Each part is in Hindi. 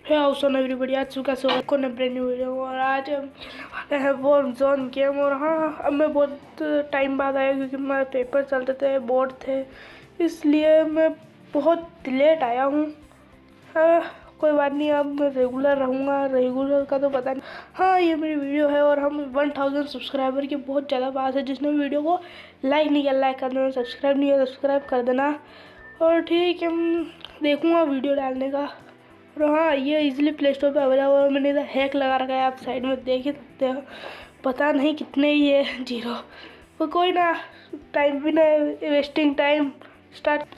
हे हाउसन एवरीबॉडी, आज सुबह सुबह को नए ब्रांड न्यू वीडियो। और आज हम खेलने वाले हैं वॉरजोन गेम। और हाँ, अब मैं बहुत टाइम बाद आया क्योंकि मेरे पेपर चलते थे, बोर्ड थे, इसलिए मैं बहुत लेट आया हूँ। हाँ, कोई बात नहीं, अब मैं रेगुलर रहूँगा। रेगुलर का तो पता नहीं। हाँ, ये मेरी वीडियो है और हम 1000 सब्सक्राइबर की बहुत ज़्यादा बात है। जिसने वीडियो को लाइक नहीं किया, लाइक कर देना, सब्सक्राइब नहीं किया, सब्सक्राइब कर देना। और ठीक है, देखूँगा वीडियो डालने का। और हाँ, ये इजीली प्ले स्टोर पर अवेलेबल है। मैंने इधर हैक लगा रखा है, आप साइड में देख ही सकते हो। पता नहीं कितने ही है, 0। पर कोई ना, टाइम भी ना वेस्टिंग टाइम। स्टार्ट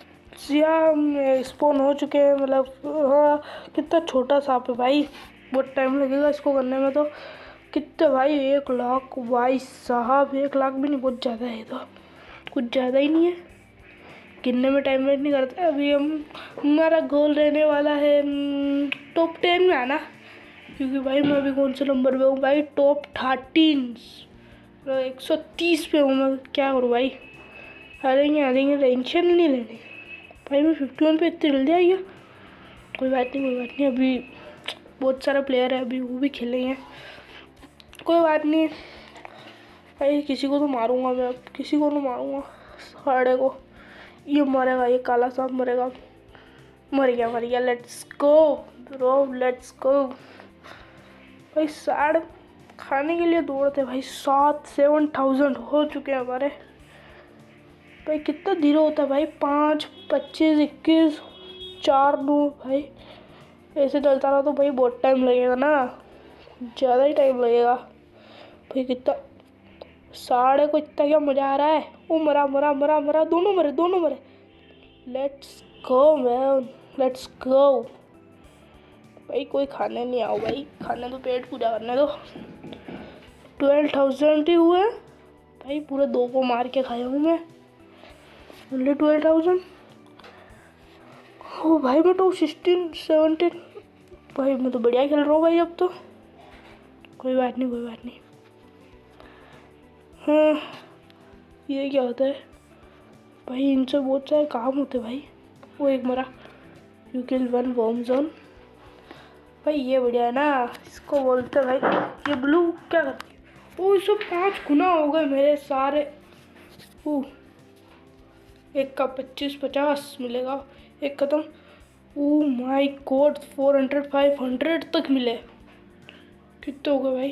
स्पॉन हो चुके हैं, मतलब हाँ। कितना छोटा सांप है भाई, बहुत टाइम लगेगा इसको करने में। तो कितने भाई, 1 लाख भाई साहब, 1 लाख भी नहीं, बहुत ज़्यादा है। तो कुछ ज़्यादा ही नहीं है, गिनने में टाइम वेस्ट नहीं करते। अभी हमारा गोल रहने वाला है टॉप 10 में आना। क्योंकि भाई मैं अभी कौन से नंबर पे हूँ भाई, टॉप 13, 130 पे हूँ मैं। क्या करूँ भाई, हारेंगे, टेंशन नहीं लेनी भाई। मैं 51 पे इतनी जल्दी आई है। कोई बात नहीं, अभी बहुत सारे प्लेयर है, अभी वो भी खेलेंगे। कोई बात नहीं भाई, किसी को तो मारूंगा मैं, अब किसी को तो मारूंगा। साढ़े को ये मरेगा, ये काला सांप मरेगा। मर गया। Let's go bro, let's go भाई। साढ़े खाने के लिए दौड़ते भाई। 7,000 हो चुके हैं हमारे भाई। कितना धीरे होता है भाई, 5, 25, 21, 4, 9 भाई। ऐसे चलता रहा तो भाई बहुत टाइम लगेगा ना, ज़्यादा ही टाइम लगेगा भाई। कितना साढ़े को इतना क्या मज़ा आ रहा है। वो मरा, दोनों मरे। Let's go man, let's go भाई। कोई खाने नहीं आओ भाई, खाने तो पेट पूजा करने दो। 12,000 ही हुए भाई, पूरे 2 को मार के खाया हूँ मैं। ओनली 12,000 हो भाई। मैं तो 16, 17 भाई, मैं तो बढ़िया खेल रहा हूँ भाई अब तो। कोई बात नहीं। हाँ, ये क्या होता है भाई, इनसे बहुत सारे काम होते भाई। वो एक मरा, यू किल 1 वॉर्म जोन भाई। ये बढ़िया है ना, इसको बोलते भाई। ये ब्लू क्या करती है? वो 105 गुना हो गए मेरे सारे। एक का 25-50 मिलेगा, एक खत्म। ओ माय गॉड, 400, 500 तक मिले। कितने हो गए भाई,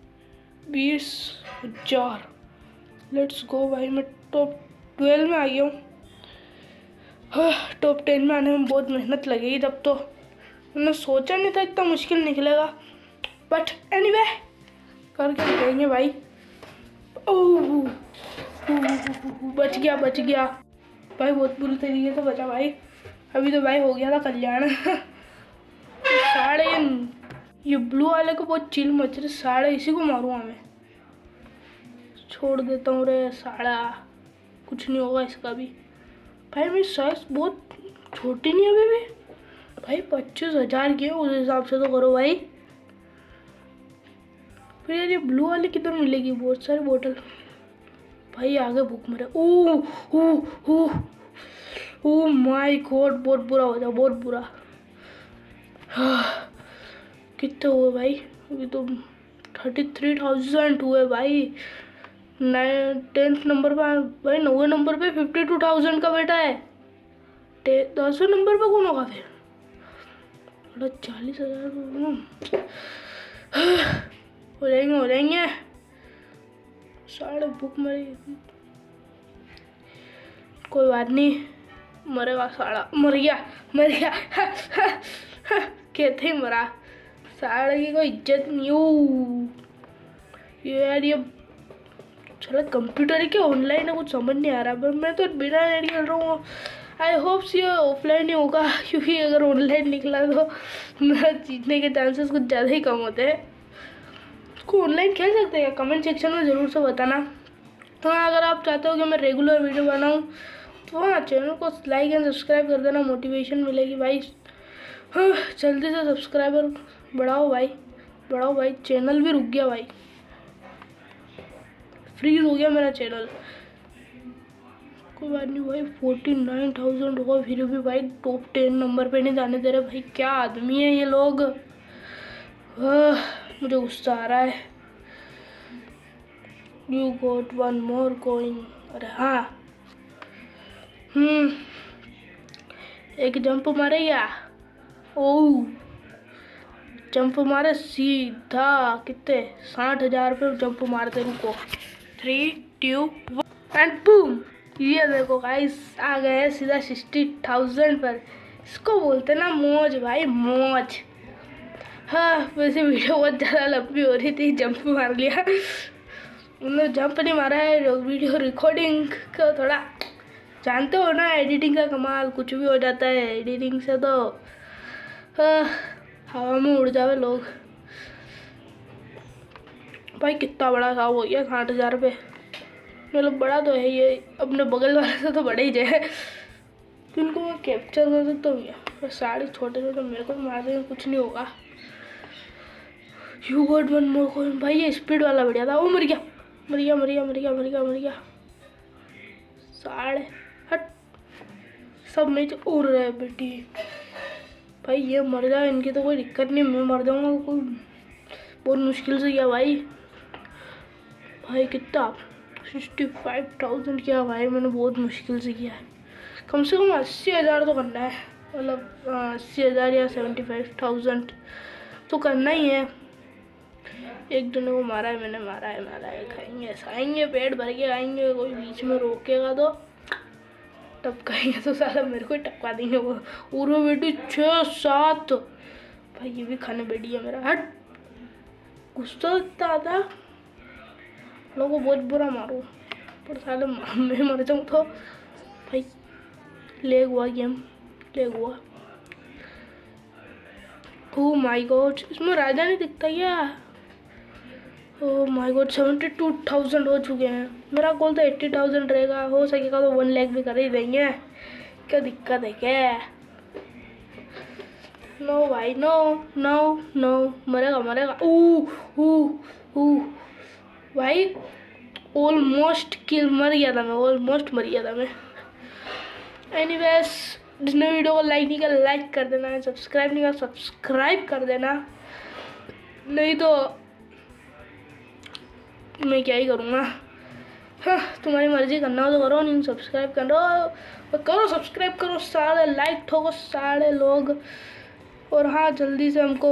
20,000। लेट्स गो भाई, मैं टॉप 12 में आ गया हूँ। हाँ, टॉप 10 में आने में बहुत मेहनत लगेगी तब तो। मैंने सोचा नहीं था इतना मुश्किल निकलेगा, बट एनीवे करके देंगे भाई। ओह, बच गया भाई, बहुत बुरी तरीके से बचा भाई। अभी तो भाई हो गया था कल्याण। साढ़े ये ब्लू वाले को बहुत चिल मच रही। साढ़े इसी को मारूंगा मैं, छोड़ देता हूँ रे साड़ा। कुछ नहीं होगा इसका भी भाई। मेरी साइज बहुत छोटी नहीं अभी भी भाई। 25,000 की है, उस हिसाब से तो करो भाई। फिर यार ये ब्लू वाली किधर मिलेगी? बहुत सारी बोतल भाई। आगे भूख मरे। ओह माय गॉड, बहुत बुरा हो जाए, बहुत बुरा। कितने हुए भाई? अभी तो 33,000 हुए भाई। 10th नंबर पर भाई, 9वें नंबर पे 52,000 का बेटा है। 10वें नंबर पे कौन होगा फिर? 40,000 हो जाएंगे। साढ़े भूख मरी। कोई बात नहीं, मरेगा साड़ा। मर गया। कहते ही मरा। साड़े की कोई इज्जत नहीं हो यार। ये चलो कंप्यूटर के ऑनलाइन है, कुछ समझ नहीं आ रहा। पर मैं तो बिना नेट खेल रहा हूँ। आई होप्स ये ऑफलाइन ही होगा, क्योंकि अगर ऑनलाइन निकला तो मेरा जीतने के चांसेस कुछ ज़्यादा ही कम होते हैं। इसको ऑनलाइन खेल सकते हैं, कमेंट सेक्शन में ज़रूर से बताना। तो अगर आप चाहते हो कि मैं रेगुलर वीडियो बनाऊँ तो हाँ, चैनल को लाइक एंड सब्सक्राइब कर देना, मोटिवेशन मिलेगी भाई। हाँ, जल्दी से सब्सक्राइबर बढ़ाओ भाई। चैनल भी रुक गया भाई, फ्रीज हो गया मेरा चैनल। कोई बात नहीं भाई, 49,000 होगा फिर भी भाई टॉप 10 नंबर पे नहीं जाने दे रहे भाई। क्या आदमी है ये लोग। मुझे गुस्सा आ रहा है। You got one more coin. अरे हाँ, एक जंप मारे या ओ जंप मारे सीधा कितने 60,000 पे जंप मारते। रुको 3, 2, 1 एंड बूम। ये देखो गाइस आ गए हैं सीधा 60,000 पर। इसको बोलते ना मौज भाई, मौज। हाँ वैसे वीडियो बहुत ज़्यादा लंबी हो रही थी, जंप मार लिया। उन्होंने जंप नहीं मारा है, वीडियो रिकॉर्डिंग का थोड़ा जानते हो ना, एडिटिंग का कमाल, कुछ भी हो जाता है एडिटिंग से। तो हवा में उड़ जावे लोग। भाई कितना बड़ा था हो गया 60,000 पे। मतलब बड़ा तो है ये, अपने बगल वाले से तो बड़े ही जाए। तो इनको मैं कैप्चर कर सकता हूँ क्या? सारे छोटे छोटे मेरे को मार देंगे, कुछ नहीं होगा। You got one more coin. भाई ये स्पीड वाला बढ़िया था। वो मर गया मर गया मर गया मर गया मर गया मर गया। साढ़े हट, सब नीचे उड़ रहे हैं बेटी। भाई ये मर जाए, इनकी तो कोई दिक्कत नहीं, मैं मर जाऊंगा कोई बहुत मुश्किल से किया भाई। भाई कितना 65,000 किया भाई मैंने, बहुत मुश्किल से किया है। कम से कम 80,000 तो करना है, मतलब 80,000 या 75,000 तो करना ही है। एक जने को मारा है मैंने, मारा है। खाएंगे पेट भर के खाएंगे, कोई बीच में रोकेगा तो टपकाएंगे तो साला मेरे को ही टपका देंगे वो। पूरा बेटी 6-7। भाई ये भी खाने बैठी है मेरा। हट, गुस्सा इतना आता है लोगों को, बहुत बुरा मारो पर साले मैं मर जाऊँ तो। भाई लेग हुआ गेम, लेग हुआ। ओह माय गॉड, इसमें राजा नहीं दिखता क्या? ओह माय गॉड 72,000 हो चुके हैं। मेरा गोल तो 80,000 रहेगा, हो सकेगा तो 1 लाख भी कर ही देंगे। क्या दिक्कत है क्या? नो भाई नो नो नो, मरेगा मरेगा। भाई ऑलमोस्ट किल, मर गया था मैं, ऑलमोस्ट मर गया था मैं। एनीवेज, जिसने वीडियो को लाइक नहीं किया लाइक कर देना, सब्सक्राइब नहीं किया सब्सक्राइब कर देना। नहीं तो मैं क्या ही करूँगा। हाँ तुम्हारी मर्जी, करना हो तो करो, नहीं सब्सक्राइब करो सब्सक्राइब करो, सारे लाइक ठोको सारे लोग। और हाँ जल्दी से हमको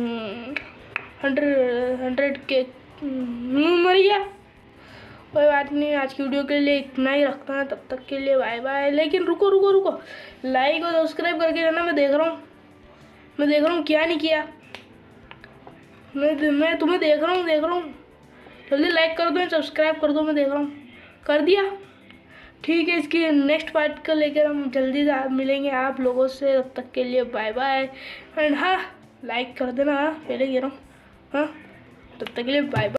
100 के मर गया। कोई बात नहीं, आज की वीडियो के लिए इतना ही रखता है, तब तक के लिए बाय बाय। लेकिन रुको लाइक और सब्सक्राइब करके जाना। मैं देख रहा हूँ क्या नहीं किया। मैं तुम्हें देख रहा हूँ। जल्दी लाइक कर दो, सब्सक्राइब कर दो, मैं देख रहा हूँ। कर दिया? ठीक है, इसकी नेक्स्ट पार्ट को लेकर हम जल्दी मिलेंगे आप लोगों से। तब तक के लिए बाय बाय। एंड हाँ लाइक कर देना, पहले कह रहा हूँ। हाँ तब तक के लिए बाय बाय।